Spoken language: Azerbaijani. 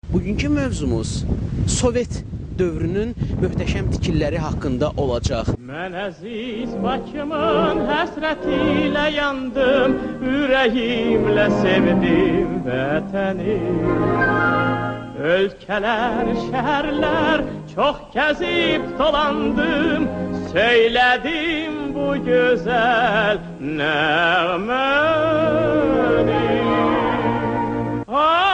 bugünkü mövzumuz Sovet dövrünün möhtəşəm tikilləri haqqında olacaq. Mən əziz Bakımın həsrəti ilə yandım, ürəyimlə sevdim vətəni. Ölkələr, şəhərlər çox gəzib dolandım, söylədim bu gözəl nəğməni.